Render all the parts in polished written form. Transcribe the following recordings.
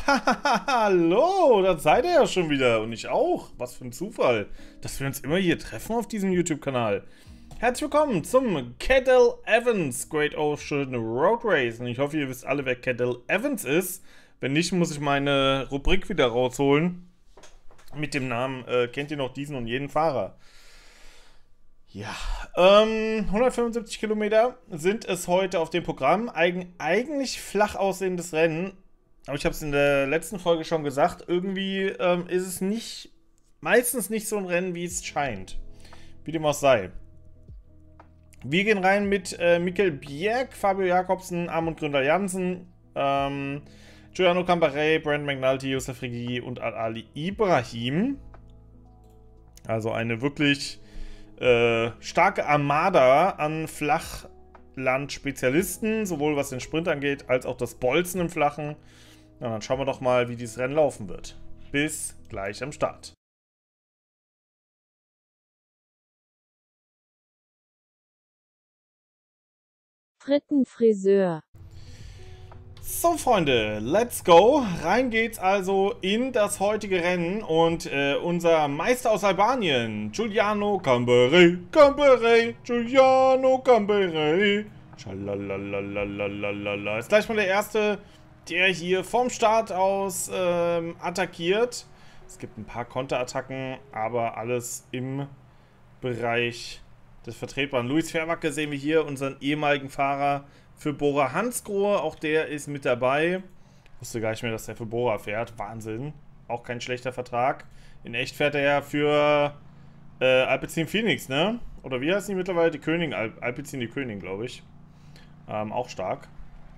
Hallo, da seid ihr ja schon wieder und ich auch. Was für ein Zufall, dass wir uns immer hier treffen auf diesem YouTube-Kanal. Herzlich willkommen zum Cadel Evans Great Ocean Road Race. Und ich hoffe, ihr wisst alle, wer Cadel Evans ist. Wenn nicht, muss ich meine Rubrik wieder rausholen. Mit dem Namen, kennt ihr noch diesen und jeden Fahrer? Ja, 175 Kilometer sind es heute auf dem Programm. Eigentlich flach aussehendes Rennen. Aber ich habe es in der letzten Folge schon gesagt, irgendwie ist es meistens nicht so ein Rennen, wie es scheint. Wie dem auch sei. Wir gehen rein mit Mikkel Bjerg, Fabio Jakobsen, Amund Gründer-Jansen, Giuliano Camparé, Brandon McNulty, Youssef Righi und Ali Ibrahim. Also eine wirklich starke Armada an Flachland-Spezialisten, sowohl was den Sprint angeht, als auch das Bolzen im Flachen. Na, dann schauen wir doch mal, wie dieses Rennen laufen wird. Bis gleich am Start. Frittenfriseur. So, Freunde, let's go. Rein geht's also in das heutige Rennen und unser Meister aus Albanien, Giuliano Camparé, Giuliano Camparé. Schalalalalalalala. Ist gleich mal der erste, der hier vom Start aus attackiert. Es gibt ein paar Konterattacken, aber alles im Bereich des Vertretbaren. Luis Verwacke sehen wir hier, unseren ehemaligen Fahrer für Bora Hansgrohe. Auch der ist mit dabei. Wusste gar nicht mehr, dass der für Bora fährt. Wahnsinn. Auch kein schlechter Vertrag. In echt fährt er ja für Alpecin Phoenix, ne? Oder wie heißen die mittlerweile? Die Königin, Alpecin die Königin, glaube ich. Auch stark.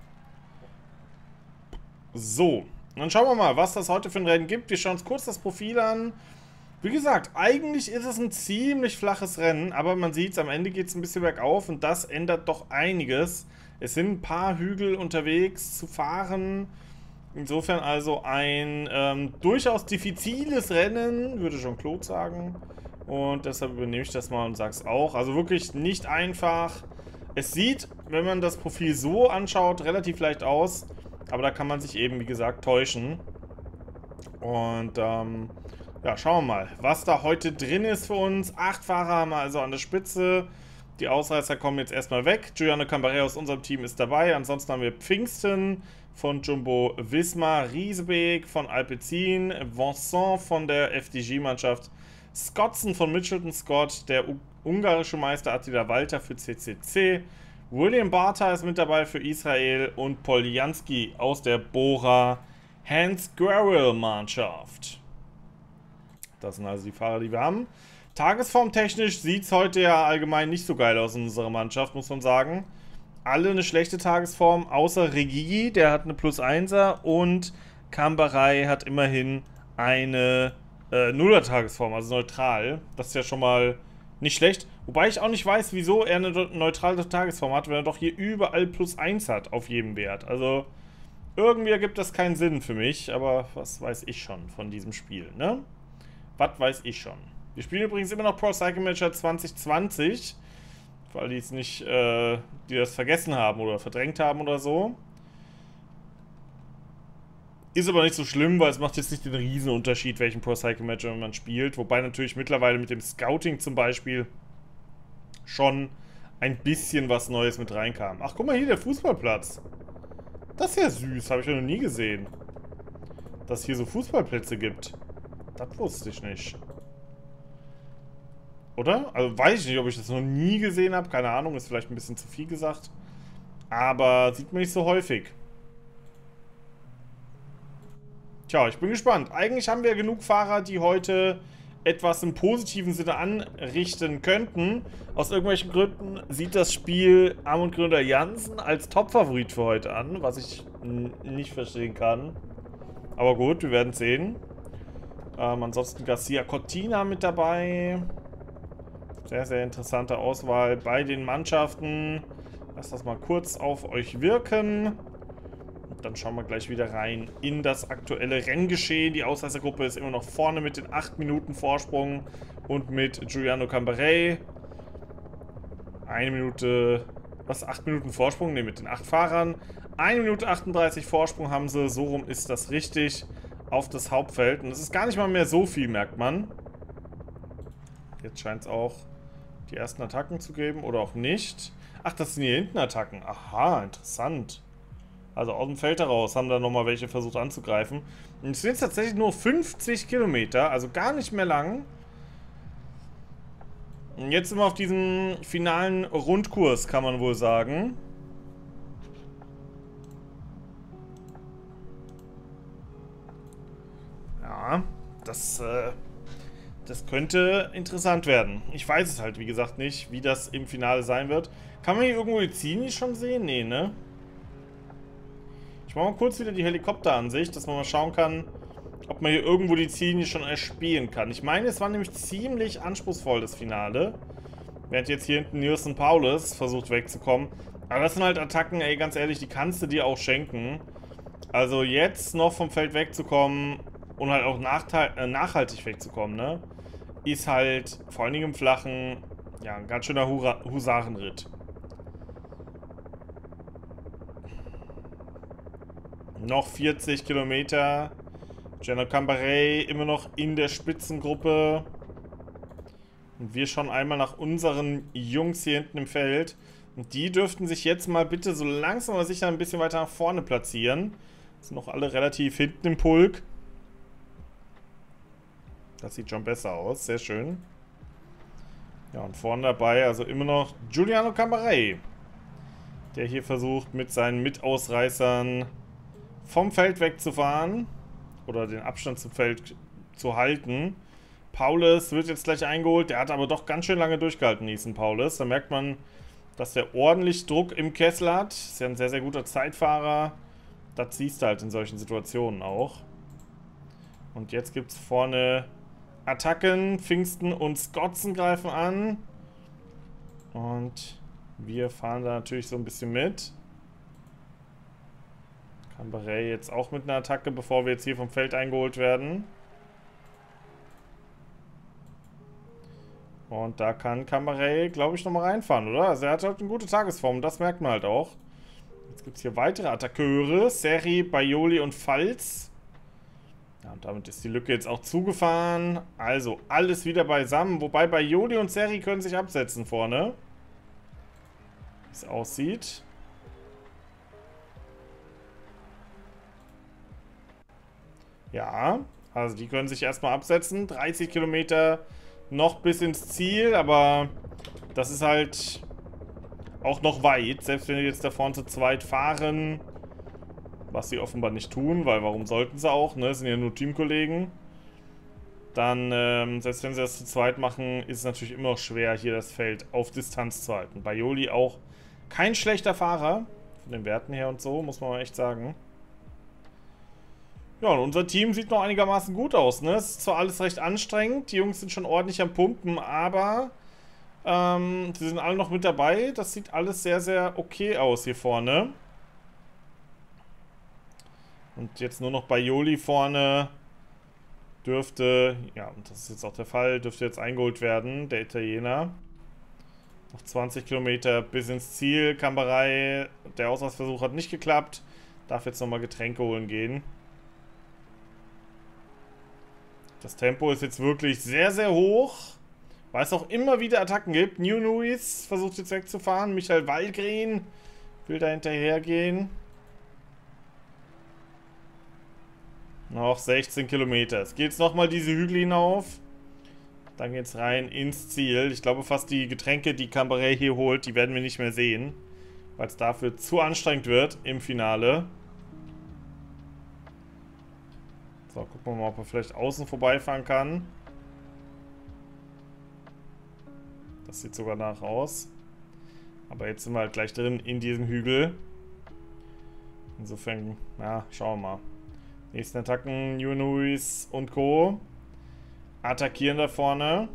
So, dann schauen wir mal, was das heute für ein Rennen gibt. Wir schauen uns kurz das Profil an. Wie gesagt, eigentlich ist es ein ziemlich flaches Rennen, aber man sieht es, am Ende geht es ein bisschen bergauf und das ändert doch einiges. Es sind ein paar Hügel unterwegs zu fahren. Insofern also ein durchaus diffiziles Rennen, würde Jean-Claude sagen. Und deshalb übernehme ich das mal und sage es auch. Also wirklich nicht einfach. Es sieht, wenn man das Profil so anschaut, relativ leicht aus. Aber da kann man sich eben, wie gesagt, täuschen. Und ja, schauen wir mal, was da heute drin ist für uns. 8 Fahrer haben wir also an der Spitze. Die Ausreißer kommen jetzt erstmal weg. Giuliano Camparé aus unserem Team ist dabei. Ansonsten haben wir Pfingsten von Jumbo Visma, Riesebeek von Alpecin, Vincent von der FDJ-Mannschaft, Scottson von Mitchelton Scott, der ungarische Meister Attila Walter für CCC, William Barta ist mit dabei für Israel und Poljanski aus der Bora Hansgrohe-Mannschaft. Das sind also die Fahrer, die wir haben. Tagesformtechnisch sieht es heute ja allgemein nicht so geil aus in unserer Mannschaft, muss man sagen. Alle eine schlechte Tagesform, außer Righi, der hat eine +1er und Camparé hat immerhin eine 0er Tagesform, also neutral. Das ist ja schon mal nicht schlecht. Wobei ich auch nicht weiß, wieso er eine neutrale Tagesform hat, wenn er doch hier überall +1 hat auf jedem Wert. Also irgendwie ergibt das keinen Sinn für mich, aber was weiß ich schon von diesem Spiel, ne? Was weiß ich schon. Wir spielen übrigens immer noch Pro Cycling Manager 2020. Für alle, die es nicht, die das vergessen haben oder verdrängt haben oder so. Ist aber nicht so schlimm, weil es macht jetzt nicht den riesen Unterschied, welchen Pro Cycling Manager man spielt. Wobei natürlich mittlerweile mit dem Scouting zum Beispiel schon ein bisschen was Neues mit reinkam. Ach, guck mal hier, der Fußballplatz. Das ist ja süß, habe ich ja noch nie gesehen. Dass es hier so Fußballplätze gibt. Das wusste ich nicht. Oder? Also weiß ich nicht, ob ich das noch nie gesehen habe. Keine Ahnung, ist vielleicht ein bisschen zu viel gesagt. Aber sieht man nicht so häufig. Tja, ich bin gespannt. Eigentlich haben wir genug Fahrer, die heute etwas im positiven Sinne anrichten könnten. Aus irgendwelchen Gründen sieht das Spiel Amund Gründer-Jansen als Top-Favorit für heute an, was ich nicht verstehen kann. Aber gut, wir werden sehen. Ansonsten Garcia Cortina mit dabei. Sehr, sehr interessante Auswahl bei den Mannschaften. Lasst das mal kurz auf euch wirken. Und dann schauen wir gleich wieder rein in das aktuelle Renngeschehen. Die Ausreißergruppe ist immer noch vorne mit den 8 Minuten Vorsprung und mit Giuliano Camparé. 1 Minute, was, 8 Minuten Vorsprung? Ne, mit den 8 Fahrern. 1 Minute 38 Vorsprung haben sie. So rum ist das richtig auf das Hauptfeld. Und es ist gar nicht mal mehr so viel, merkt man. Jetzt scheint es auch die ersten Attacken zu geben oder auch nicht. Ach, das sind hier hinten Attacken. Aha, interessant. Also aus dem Feld heraus haben da nochmal welche versucht anzugreifen. Und es sind jetzt tatsächlich nur 50 Kilometer, also gar nicht mehr lang. Und jetzt sind wir auf diesem finalen Rundkurs, kann man wohl sagen. Ja, das könnte interessant werden. Ich weiß es halt, wie gesagt, nicht, wie das im Finale sein wird. Kann man hier irgendwo die Zini schon sehen? Nee, ne? Ich mache mal kurz wieder die Helikopteransicht, dass man mal schauen kann, ob man hier irgendwo die Zini schon erspielen kann. Ich meine, es war nämlich ziemlich anspruchsvoll, das Finale. Während jetzt hier hinten Nielsen Paulus versucht wegzukommen. Aber das sind halt Attacken, ey, ganz ehrlich, die kannst du dir auch schenken. Also jetzt noch vom Feld wegzukommen und halt auch nachhaltig wegzukommen, ne? Ist halt vor allen Dingen im Flachen, ja, ein ganz schöner Husarenritt. Noch 40 Kilometer. Geno Cambaret immer noch in der Spitzengruppe. Und wir schauen einmal nach unseren Jungs hier hinten im Feld. Und die dürften sich jetzt mal bitte so langsam aber sicher ein bisschen weiter nach vorne platzieren. Sind noch alle relativ hinten im Pulk. Das sieht schon besser aus. Sehr schön. Ja, und vorne dabei also immer noch Giuliano Cambaret. Der hier versucht mit seinen Mitausreißern vom Feld wegzufahren. Oder den Abstand zum Feld zu halten. Paulus wird jetzt gleich eingeholt. Der hat aber doch ganz schön lange durchgehalten, Nielsen Paulus. Da merkt man, dass der ordentlich Druck im Kessel hat. Ist ja ein sehr, sehr guter Zeitfahrer. Das siehst du halt in solchen Situationen auch. Und jetzt gibt es vorne Attacken. Pfingsten und Skotsen greifen an. Und wir fahren da natürlich so ein bisschen mit. Cambaret jetzt auch mit einer Attacke, bevor wir jetzt hier vom Feld eingeholt werden. Und da kann Cambaret, glaube ich, nochmal reinfahren, oder? Also er hat halt eine gute Tagesform, das merkt man halt auch. Jetzt gibt es hier weitere Attackeure. Seri, Baioli und Pfalz. Ja, und damit ist die Lücke jetzt auch zugefahren. Also alles wieder beisammen. Wobei Baioli und Seri können sich absetzen vorne. Wie es aussieht. Ja, also die können sich erstmal absetzen. 30 Kilometer noch bis ins Ziel, aber das ist halt auch noch weit. Selbst wenn die jetzt da vorne zu zweit fahren, was sie offenbar nicht tun, weil warum sollten sie auch, ne? Das sind ja nur Teamkollegen. Dann, selbst wenn sie das zu zweit machen, ist es natürlich immer noch schwer, hier das Feld auf Distanz zu halten. Baioli auch kein schlechter Fahrer, von den Werten her und so, muss man mal echt sagen. Ja, und unser Team sieht noch einigermaßen gut aus, ne? Es ist zwar alles recht anstrengend, die Jungs sind schon ordentlich am Pumpen, aber sie sind alle noch mit dabei. Das sieht alles sehr, sehr okay aus hier vorne. Und jetzt nur noch Baioli vorne dürfte, ja, und das ist jetzt auch der Fall, dürfte jetzt eingeholt werden, der Italiener. Noch 20 Kilometer bis ins Ziel. Cambaret, der Ausweichversuch hat nicht geklappt. Darf jetzt nochmal Getränke holen gehen. Das Tempo ist jetzt wirklich sehr, sehr hoch. Weil es auch immer wieder Attacken gibt. New Nuis versucht jetzt wegzufahren. Michael Wallgren will da hinterhergehen. Noch 16 Kilometer. Es geht jetzt nochmal diese Hügel hinauf. Dann geht's rein ins Ziel. Ich glaube fast die Getränke, die Cambaret hier holt, die werden wir nicht mehr sehen. Weil es dafür zu anstrengend wird im Finale. So, gucken wir mal, ob er vielleicht außen vorbeifahren kann. Das sieht sogar nach aus. Aber jetzt sind wir halt gleich drin in diesem Hügel. Insofern, ja, schauen wir mal. Nächsten Attacken, Nuis und Co. Attackieren da vorne.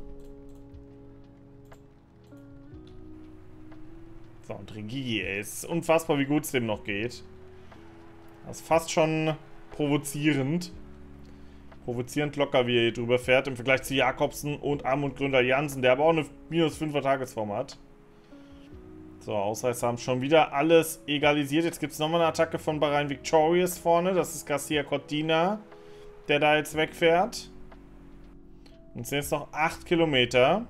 So, und Rigigi, ey. Es ist unfassbar, wie gut es dem noch geht. Das ist fast schon provozierend. Provozierend locker, wie er hier drüber fährt, im Vergleich zu Jakobsen und Amund Gründer Jansen, der aber auch eine -5er Tagesform hat. So, Ausreißer haben schon wieder alles egalisiert. Jetzt gibt es nochmal eine Attacke von Bahrain Victorious vorne. Das ist Garcia Cortina, der da jetzt wegfährt. Und es sind jetzt noch 8 Kilometer.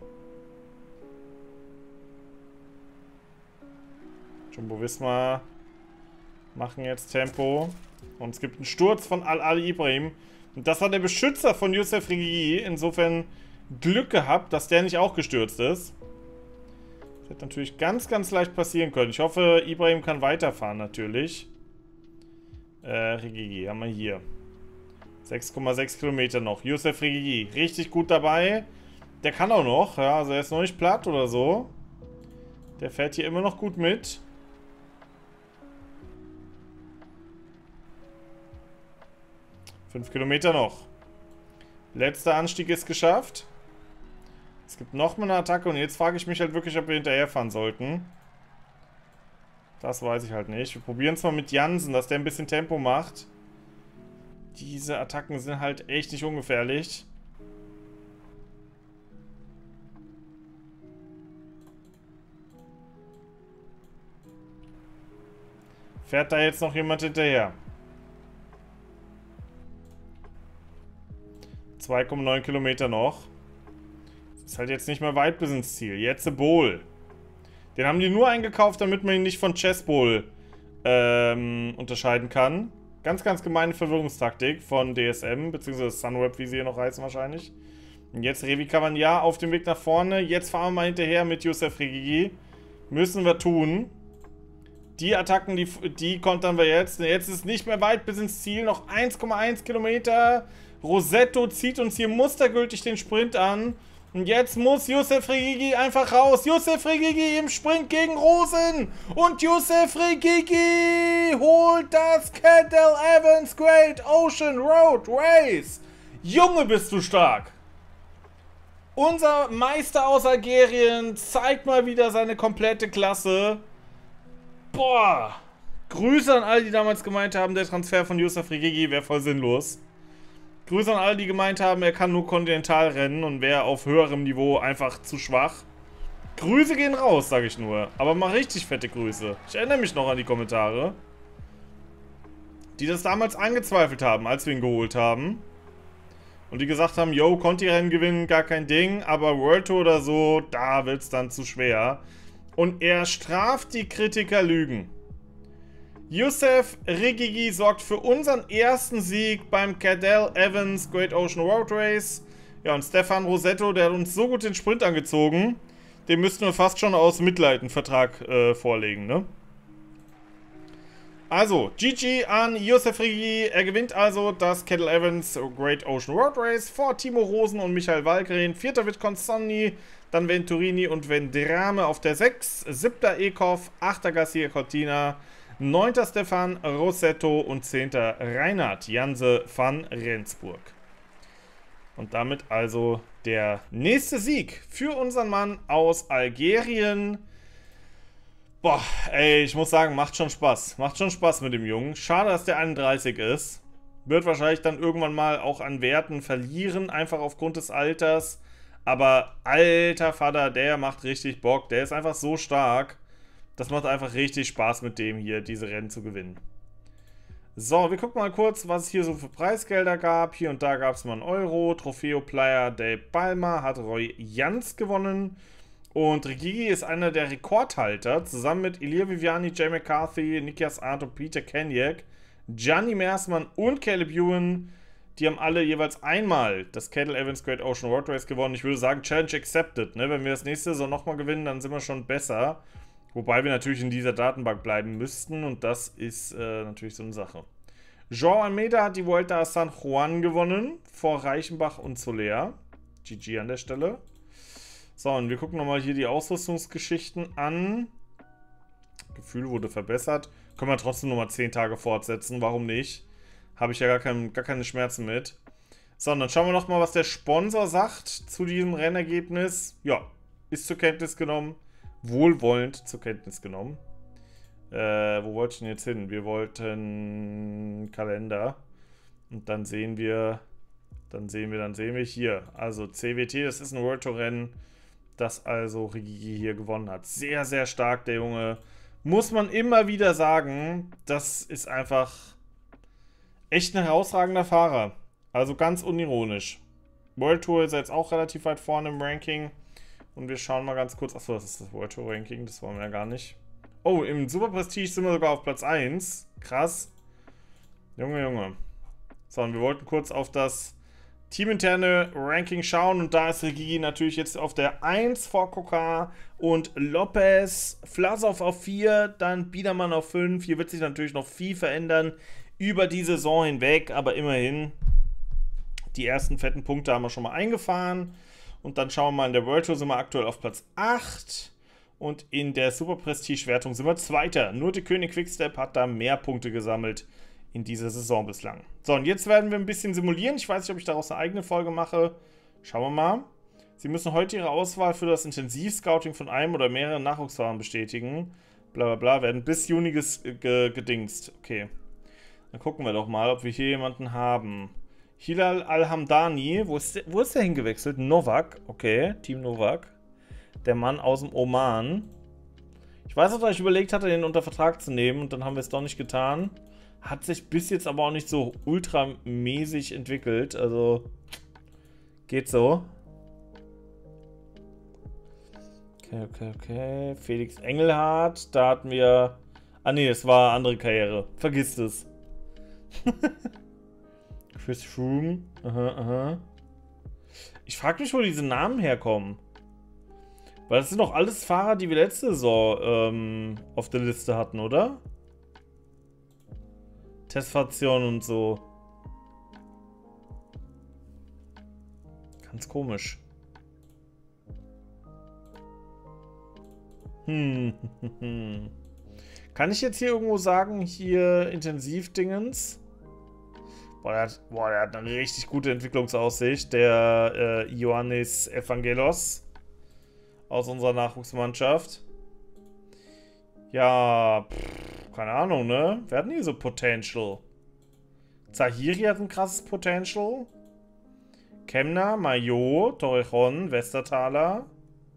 Jumbo Visma machen jetzt Tempo. Und es gibt einen Sturz von Al-Ali Ibrahim. Und das war der Beschützer von Youssef Reguilly. Insofern Glück gehabt, dass der nicht auch gestürzt ist. Das hätte natürlich ganz, ganz leicht passieren können. Ich hoffe, Ibrahim kann weiterfahren natürlich. Reguilly haben wir hier. 6,6 Kilometer noch. Youssef Reguilly, richtig gut dabei. Der kann auch noch. Ja, also er ist noch nicht platt oder so. Der fährt hier immer noch gut mit. Fünf Kilometer noch. Letzter Anstieg ist geschafft. Es gibt nochmal eine Attacke und jetzt frage ich mich halt wirklich, ob wir hinterherfahren sollten. Das weiß ich halt nicht. Wir probieren es mal mit Jansen, dass der ein bisschen Tempo macht. Diese Attacken sind halt echt nicht ungefährlich. Fährt da jetzt noch jemand hinterher? 2,9 Kilometer noch. Ist halt jetzt nicht mehr weit bis ins Ziel. Jetzt Bowl. Den haben die nur eingekauft, damit man ihn nicht von Chess Bowl unterscheiden kann. Ganz, ganz gemeine Verwirrungstaktik von DSM, beziehungsweise Sunweb, wie sie hier noch heißen wahrscheinlich. Und jetzt Revi Cavagna auf dem Weg nach vorne. Jetzt fahren wir mal hinterher mit Youssef Reguilly. Müssen wir tun. Die Attacken, die kontern wir jetzt. Jetzt ist es nicht mehr weit bis ins Ziel. Noch 1,1 Kilometer. Rosetto zieht uns hier mustergültig den Sprint an. Und jetzt muss Youssef Reguilly einfach raus. Youssef Reguilly im Sprint gegen Rosen. Und Youssef Reguilly holt das Cadel Evans Great Ocean Road Race. Junge, bist du stark. Unser Meister aus Algerien zeigt mal wieder seine komplette Klasse. Boah. Grüße an alle, die damals gemeint haben, der Transfer von Youssef Reguilly wäre voll sinnlos. Grüße an alle, die gemeint haben, er kann nur kontinental rennen und wäre auf höherem Niveau einfach zu schwach. Grüße gehen raus, sage ich nur. Aber mal richtig fette Grüße. Ich erinnere mich noch an die Kommentare, die das damals angezweifelt haben, als wir ihn geholt haben. Und die gesagt haben, yo, Conti-Rennen gewinnen, gar kein Ding, aber World Tour oder so, da wird es dann zu schwer. Und er straft die Kritiker Lügen. Youssef Reguilly sorgt für unseren ersten Sieg beim Cadel Evans Great Ocean Road Race. Ja, und Stefan Rosetto, der hat uns so gut den Sprint angezogen, dem müssten wir fast schon aus Mitleid einen Vertrag vorlegen, ne? Also, GG an Youssef Reguilly. Er gewinnt also das Cadel Evans Great Ocean Road Race vor Timo Rosen und Michael Wallgren. Vierter wird Consonni, dann Venturini und Vendrame auf der 6. Siebter Ekhoff, 8. Garcia Cortina, 9. Stefan Rosetto und 10. Reinhard Janse van Rensburg. Und damit also der nächste Sieg für unseren Mann aus Algerien. Boah, ey, ich muss sagen, macht schon Spaß. Macht schon Spaß mit dem Jungen. Schade, dass der 31 ist. Wird wahrscheinlich dann irgendwann mal auch an Werten verlieren, einfach aufgrund des Alters. Aber alter Vater, der macht richtig Bock. Der ist einfach so stark. Das macht einfach richtig Spaß mit dem hier, diese Rennen zu gewinnen. So, wir gucken mal kurz, was es hier so für Preisgelder gab. Hier und da gab es mal einen Euro. Trofeo Playa de Palma hat Roy Jans gewonnen. Und Reguilly ist einer der Rekordhalter, zusammen mit Ilir Viviani, Jay McCarthy, Nikias Arndt und Peter Kenyak, Gianni Mersmann und Caleb Ewan. Die haben alle jeweils einmal das Cadel Evans Great Ocean Road Race gewonnen. Ich würde sagen, Challenge accepted. Ne? Wenn wir das nächste Saison nochmal gewinnen, dann sind wir schon besser. Wobei wir natürlich in dieser Datenbank bleiben müssten. Und das ist natürlich so eine Sache. João Almeida hat die Vuelta a San Juan gewonnen. Vor Reichenbach und Soler. GG an der Stelle. So, und wir gucken nochmal hier die Ausrüstungsgeschichten an. Gefühl wurde verbessert. Können wir trotzdem nochmal 10 Tage fortsetzen. Warum nicht? Habe ich ja gar keine Schmerzen mit. So, und dann schauen wir nochmal, was der Sponsor sagt zu diesem Rennergebnis. Ja, ist zur Kenntnis genommen. Wohlwollend zur Kenntnis genommen. Wo wollte ich denn jetzt hin? Wir wollten Kalender. Und dann sehen wir hier. Also CWT, das ist ein World Tour Rennen. dass also Rigigi hier gewonnen hat. Sehr, sehr stark, der Junge. Muss man immer wieder sagen, das ist einfach echt ein herausragender Fahrer. Also ganz unironisch. World Tour ist jetzt auch relativ weit vorne im Ranking. Und wir schauen mal ganz kurz. Achso, das ist das World Tour Ranking, das wollen wir ja gar nicht. Oh, im Super Prestige sind wir sogar auf Platz 1. Krass. Junge, Junge. So, und wir wollten kurz auf das teaminterne Ranking schauen. Und da ist Rigigi natürlich jetzt auf der 1 vor Coquard und Lopez. Vlasov auf 4, dann Biedermann auf 5. Hier wird sich natürlich noch viel verändern über die Saison hinweg. Aber immerhin, die ersten fetten Punkte haben wir schon mal eingefahren. Und dann schauen wir mal, in der World Tour sind wir aktuell auf Platz 8. Und in der Super Prestige-Wertung sind wir Zweiter. Nur der König Quickstep hat da mehr Punkte gesammelt in dieser Saison bislang. So, und jetzt werden wir ein bisschen simulieren. Ich weiß nicht, ob ich daraus eine eigene Folge mache. Schauen wir mal. Sie müssen heute Ihre Auswahl für das Intensivscouting von einem oder mehreren Nachwuchsfahrern bestätigen. Bla bla bla, werden bis Juni gedingst. Okay. Dann gucken wir doch mal, ob wir hier jemanden haben. Hilal Al-Hamdani. Wo ist der hingewechselt? Novak. Okay, Team Novak. Der Mann aus dem Oman. Ich weiß auch, dass ich überlegt hatte, den unter Vertrag zu nehmen. Und dann haben wir es doch nicht getan. Hat sich bis jetzt aber auch nicht so ultramäßig entwickelt. Also, geht so. Okay. Felix Engelhardt. Da hatten wir... Ah ne, es war andere Karriere. Vergisst es. Chris Froome. Aha. Ich frage mich, wo diese Namen herkommen. Weil das sind doch alles Fahrer, die wir letzte Saison auf der Liste hatten, oder? Testfahrzeuge und so. Ganz komisch. Kann ich jetzt hier irgendwo sagen, hier Intensivdingens? Boah, der hat eine richtig gute Entwicklungsaussicht. Der Ioannis Evangelos aus unserer Nachwuchsmannschaft. Ja, keine Ahnung, ne? Wer hat denn hier so Potential? Zahiri hat ein krasses Potential. Kemner, Maillot, Torrejon, Westerthaler.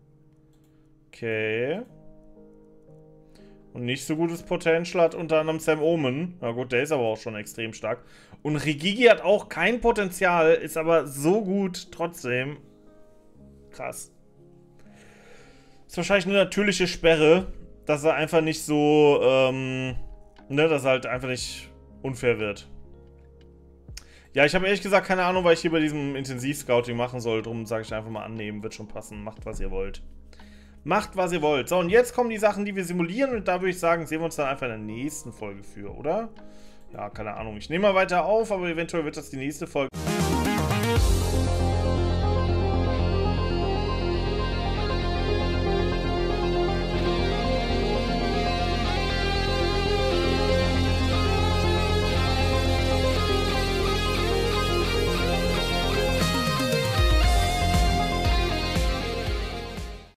Okay. Und nicht so gutes Potential hat unter anderem Sam Omen. Na gut, der ist aber auch schon extrem stark. Und Rigigi hat auch kein Potenzial, ist aber so gut trotzdem. Krass. Ist wahrscheinlich eine natürliche Sperre, dass er einfach nicht so, dass er halt einfach nicht unfair wird. Ja, ich habe ehrlich gesagt keine Ahnung, weil ich hier bei diesem Intensivscouting machen soll. Darum sage ich einfach mal annehmen, wird schon passen. Macht, was ihr wollt. Macht, was ihr wollt. So, und jetzt kommen die Sachen, die wir simulieren. Und da würde ich sagen, sehen wir uns dann einfach in der nächsten Folge für, oder? Ja, keine Ahnung. Ich nehme mal weiter auf, aber eventuell wird das die nächste Folge.